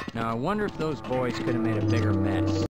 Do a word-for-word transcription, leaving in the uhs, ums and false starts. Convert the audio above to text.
Now I wonder if those boys could have made a bigger mess.